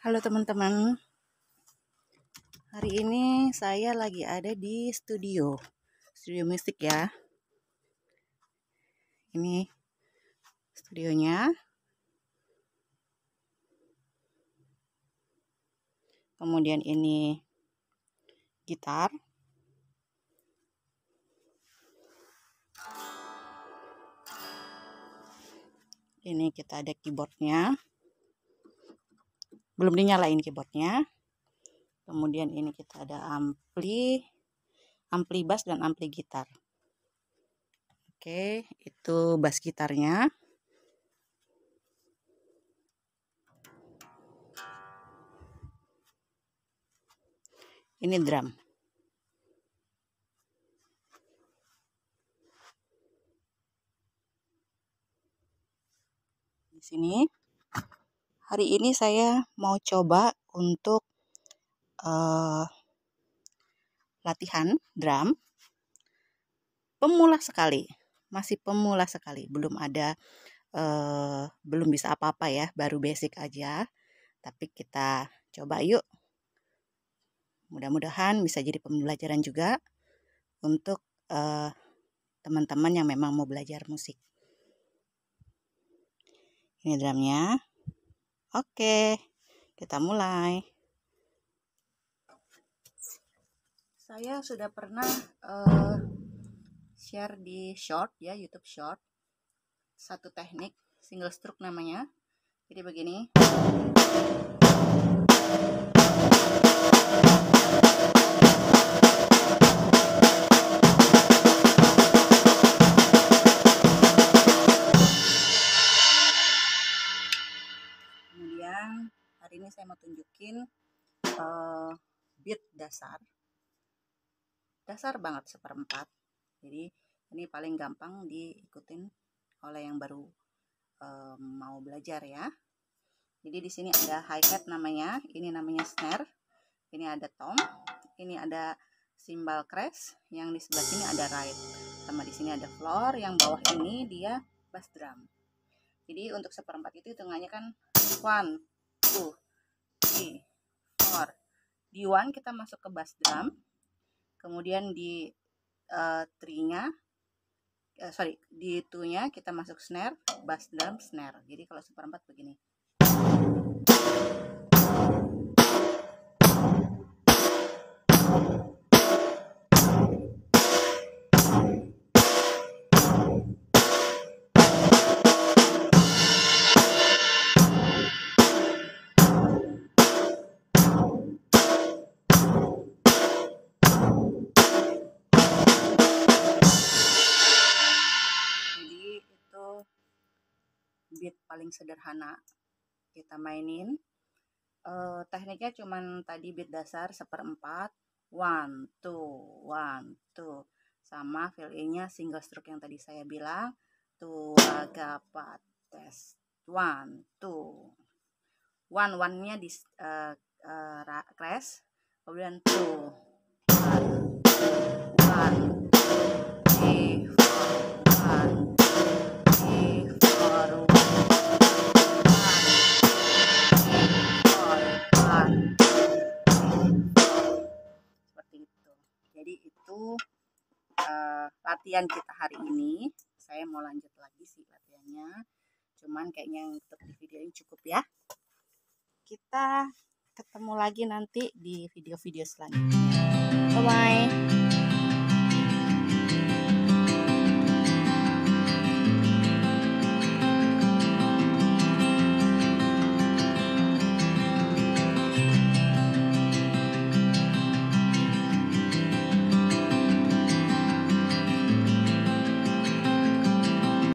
Halo teman-teman, hari ini saya lagi ada di studio musik ya. Ini studionya. Kemudian ini gitar. Ini kita ada keyboardnya. Belum dinyalain keyboardnya. Kemudian ini kita ada ampli bass dan ampli gitar. Oke, itu bass gitarnya. Ini drum. Di sini hari ini saya mau coba untuk latihan drum. Pemula sekali, masih pemula sekali, belum bisa apa-apa ya, baru basic aja. Tapi kita coba yuk. Mudah-mudahan bisa jadi pembelajaran juga untuk teman-teman yang memang mau belajar musik. Ini drumnya. Oke, kita mulai. Saya sudah pernah share di short ya, YouTube short, satu teknik single stroke namanya. Jadi begini. Kemudian hari ini saya mau tunjukin beat dasar banget, 1/4. Jadi ini paling gampang diikutin oleh yang baru mau belajar ya. Jadi di sini ada hi-hat namanya, ini namanya snare, ini ada tom, ini ada cymbal crash, yang di sebelah sini ada ride, sama di sini ada floor, yang bawah ini dia bass drum. Jadi untuk 1/4 itu hitungannya kan 1, 2, 3, 4. Di 1 kita masuk ke bass drum, kemudian di 3-nya di 2-nya kita masuk snare, bass drum, snare. Jadi kalau 1/4 begini. Beat paling sederhana kita mainin. Tekniknya cuman tadi beat dasar 1/4, 1, 2, 1, 2, sama fill in-nya single stroke yang tadi saya bilang, 2, 3, 4, tes, 1, 2, 1-nya di crash, kemudian 2, 1, 3, 4, 1, 3, 4, seperti itu. Jadi itu latihan kita hari ini. Saya mau lanjut lagi sih latihannya, cuman kayaknya untuk di video ini cukup ya. Kita ketemu lagi nanti di video-video selanjutnya. Bye bye.